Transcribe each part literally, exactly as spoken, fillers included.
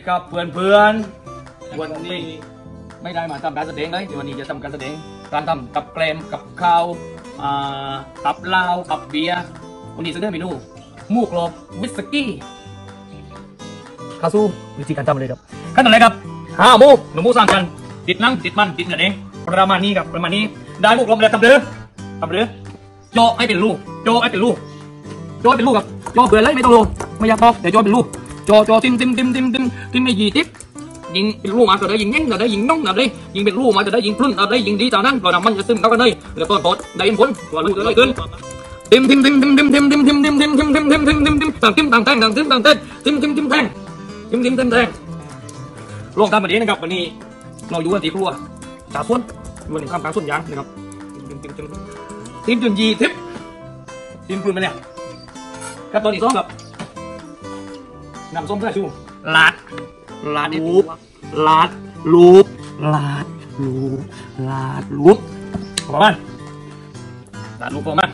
ครับเพื่อนๆวันนี้ไม่ได้มาทำการแสดงเลยวันนี้จะทำการแสดงการทำกับแกล้มกับข้าวกับเหล้ากับเบียร์วันนี้เสนอเมนูหมูกรอบวิสกี้ข้าวสู้วิธีการทำเลยครับขั้นตอนแรกครับห้าหมูหนูหมูสามกันติดนั่งติดมันติดเนื้อเองประมาณนี้ครับประมาณนี้ได้หมูกรอบแล้วทำเรือทำเรือโจให้เป็นลูกโจให้เป็นลูกโจให้เป็นลูกครับโจเบื่อเลยไม่ต้องลงไม่อยากบอกแต่โจเป็นลูกโจโจติมติมติมติมติมติมไม่ยีติ๊บยิงเป็นลูกมาจะได้ยิงยิ่งจะได้ยิงน้องจะได้ยิงเป็นลูกมาจะได้ยิงพลุ่นจะได้ยิงดีจากนั้นก่อนมันจะซึมเข้ากันเลยแล้วต้นโตได้ยินผลตัวลูกจะได้ขึ้นติมติมติมติมติมติมติมติมติมติมติมติมติมติมติมติมต่างติมต่างแทงต่างติมต่างเต้นติมติมติมแทงติมติมติมแทงลองทำแบบนี้นะครับวันนี้เราอยู่กันที่ครัวตาส้วนวันนี้ทำการส้วนยางนะครับติมติมติมติมจนยีทิพติมพลุ่นไปเนี่ยครับตอนนี้ซ้อมกับน้ำส้มสายชูลาดลาดลูบลาดลูบลาดลูบลาดลูบประมาณลาดลูบประมาณ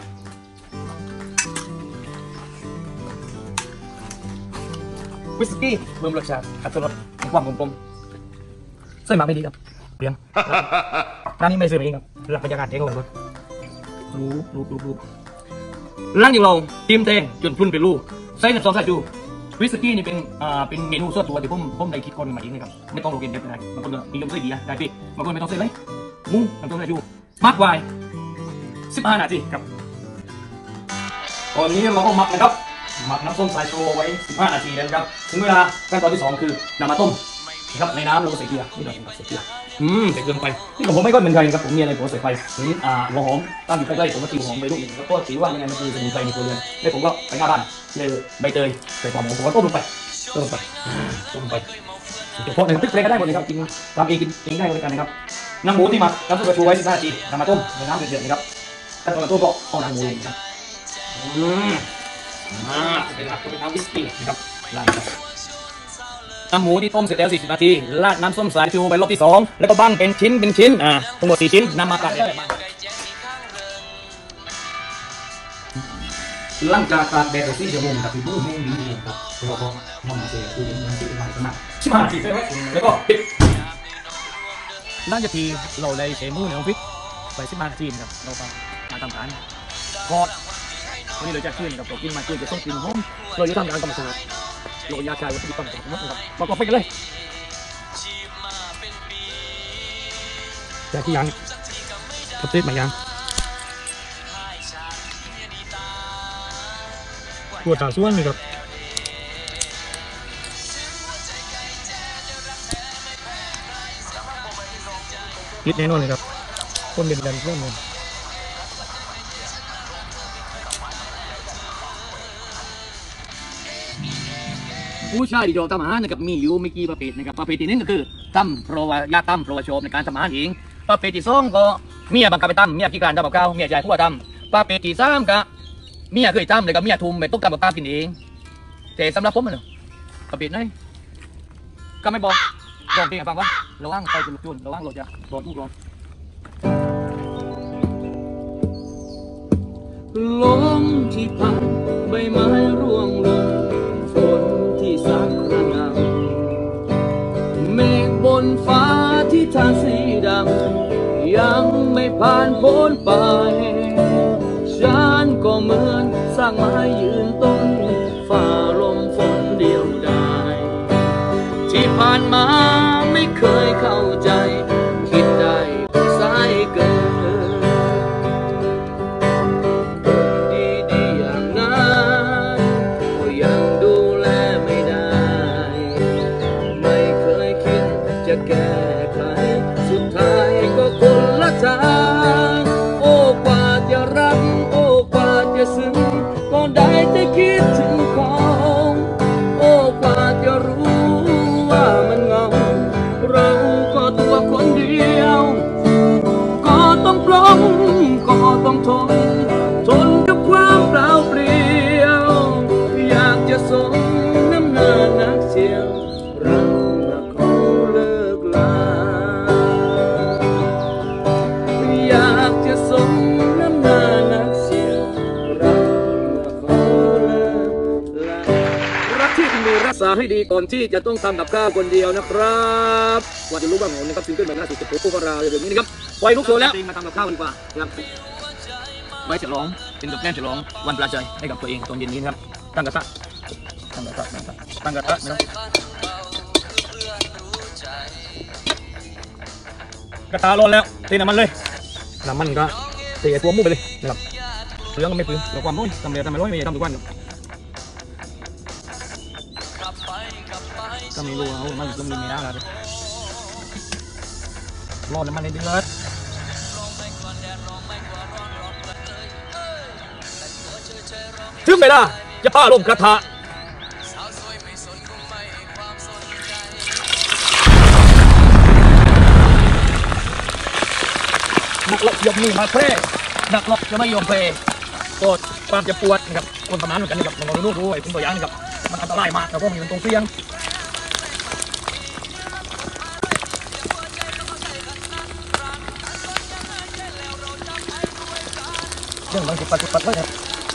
วิสกี้เพิ่มรสชาติอัตรสความกลมๆใส่มาไม่ดีครับเปลี่ยนร้านนี้ไม่ซื้อเองครับหลักบรรยากาศเองก่อนก่อนลูบลูบลูบลูบร้านอย่างเราทีมเตงจนพุ่นเป็นลูกใส่น้ำส้มสายชูวิสกี้นี่เป็นอ่าเป็นเมนูส่วนตัวที่ผมผมได้คิดคนมาเองเลยครับไม่ต้องโรเกนเด็ดเลยบางคนนิยมใส่ดีได้พี่บางคนไม่ต้องใส่เลยมุ้งน้ำส้มสายชูมักไว้สิบห้านาทีครับตอนนี้เราก็หมักนะครับหมักน้ำส้มสายชูไว้สิบห้านาทีแล้วครับถึงเวลาขั้นตอนที่สองคือนำมาต้มนะครับในน้ำเราก็ใส่เกลือนี่เราใส่เกลืออืมใส่เกลือลงไปนี่ผมไม่ค่อยเหมือนใครครับผมมีอะไรผมใส่ไปถึงอ่าหัวหอมตั้งอยู่ใกล้ๆผมก็ตีหัวหอมไปลูกหนึ่งแล้วก็ถือว่ายังไงมันคือสมุนไพรในตัวเรือนแล้วผมก็ไปหน้าบ้านเลยใบเตยใส่ความหอมผมก็ต้มลงไปต้มลงไปต้มลงไปเฉพาะในพริกเล็กก็ได้หมดเลยครับกินทำเองกินเองได้เหมือนกันนะครับน้ำหมูที่หมักน้ำซุปกระชูไว้สิบห้านาทีนำมาต้มในน้ำเดือดๆนะครับขั้นตอนการต้มก็เอาน้ำหมูลงครับอืมอ่าเป็นน้ำเป็นน้ำวิสกี้นะครับล้างน้ำหมูที่ต้มเสร็จแล้วสี่สิบนาทีราดน้ำส้มสายชูไปรอบที่สองแล้วก็บั้งเป็นชิ้นเป็นชิ้นอ่าทั้งหมดสี่ชิ้นนำมาตัดหลังจากตัดแดดสี่ชั่วโมงกับพี่บู๊แห้งดีครับเราก็นำมาเสียตู้เย็นที่เป็นใหม่ขนาดสิบห้านาทีใช่ไหมแล้วก็ปิดหลังจากที่เราได้ใช้มือในห้องฟิตไปสิบห้านาทีครับเราก็มาทำการทอดวันนี้เราจะขึ้นกับเรากินมาขึ้นจะต้องกินหอมเราจะทำการธรรมชาติโรยยาชาวัตถุดิบต่างๆนะครับมาก็ไปกันเลยจากที่ยังทับเส้นมายังตัวตาส่วนเลยครับคิดแน่นอนเลยครับคนเด่นดันเพื่อนเลยผู้ชายที่ชอบทำอาหารนะครับมีอยู่ไม่กี่ประเภทนะครับประเภทที่หนึ่งก็คือทำเพราะว่าอยากทำเพราะว่าชอบในการทำอาหารเองประเภทที่สองก็เมียบังคับไปทำเมียพิการทำกับข้าวเมียใจผู้ทำประเภทที่สามก็เมียเคยทำเลยกับเมียทุ่มไปต้มกับข้าวกินเองแต่สำหรับผมมันประเภทไหนก็ไม่บอกลองเพลงให้ฟังวะระวังไฟจะลุกจุนระวังรถจะรถทุกรถลมที่พัดใบไม้ร่วงลงฝนที่ซักกระหน่ำเมฆบนฟ้าที่ทาสีดำยังไม่ผ่านพ้นไปฉันก็เหมือนสร้างไม้ยืนต้นฝ่าลมฝนเดียวดายที่ผ่านมาไม่เคยเข้าใจคิดได้สายเกินจะแก้ไขสุดท้ายก็คนละทางโอ้กว่าจะรักโอ้กว่าจะซึ้งก็ได้แต่คิดถึงของโอ้กว่าจะรู้ว่ามันเหงาเราก็ตัวคนเดียวก็ต้องปลงก็ต้องทนทนกับความเปล่าเปลี่ยวอยากจะส่งน้ำหน้านักเชียวเรารักษาาให้ดีก่อนที่จะต้องทำกับข้าวคนเดียวนะครับว่าจะรู้บ้างนะครับซิงเกิลใหม่ล่าสุดจากโป๊ปปราอย่างนี้นะครับไว้ลุกโชว์แล้วมาทำกับข้าวดีกว่าครับไว้จะร้องเป็นกับแก้มจะร้องวันปลาใจให้กับตัวเองตอนเย็นนี้ครับตั้งกระทะตั้งกระทะตั้งกระทะนะครับกระทะร้อนแล้วเทน้ำมันเลยน้ำมันก็เทตัวมุ้งไปเลยนะครับเรื่องก็ไม่ปืนแต่ความร้อนทำเร็วทำไม่ร้อนไม่ทำทุกวันก็ไม่รู้เอามันต้องมีเมียอะไรรอน้ำมันในดินเลยถึงเวลาจะป้าลงกระทะนักลบยกมือมาเพลนักลบจะไม่ยอมเพลก็ความจะปวดนะครับคนทำงานเหมือนกันนะครับลองดูดูไอ้คุณตัวอย่างนะครับมันอันตรายมากแต่ก็มีมันตรงเสี่ยงเรื่องมันจะปัดปัดไว้ครับ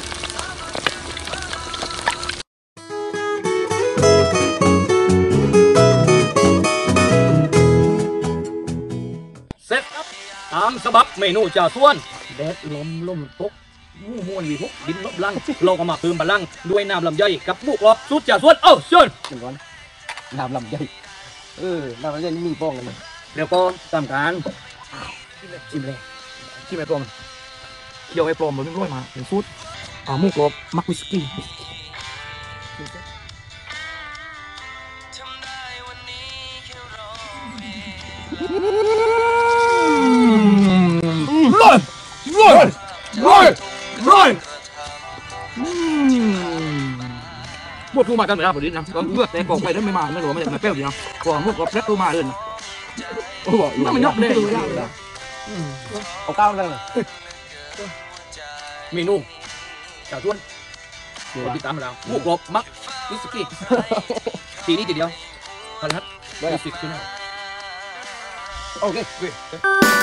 เสร็จครับตามฉบับเมนูจ่าส่วนแดดลมลมตกมู่มวนวีพกดินลบลังเราก็มาเติมพลังด้วยน้ำลำไยกับบุกรอบสุดจ่าส่วนเอ้าเชิญเชิญก่อนน้ำลำไยเออน้ำลำไยนี่มีป้องกันมั้ยเดี๋ยวก็ตามการชิมเลยชิมไอ้ปลอมเคี่ยวไอ้ปลอมมันไม่ร้อยมาเป็นซุดอ่าหมูกรอบมักวิสกี้ร้อยร้อยร้อยร้อยพวกทูมากันไม่ได้พอดีนะก็เลือดแต่กอกไปได้ไม่มาไม่รู้ไม่ได้มาเปรี้ยวดีนะกอกพวกกอกแซ่บทูมาเลยนะโอ้โหมันยกเลยเอาก้าวเลยเมนูจ่าท้วนติดตามมาแล้วหมูกรอบมักวิสกี้ทีนี้ทีเดียวพันฮัทได้สิบชิ้นโอเค